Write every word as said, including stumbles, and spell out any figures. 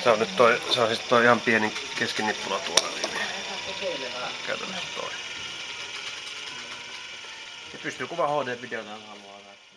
Se on nyt toi, se on siis toi ihan pieni keskinippula tuolla niin. Käytännössä toi. Ja pystyy kuva H D-videota haluaa.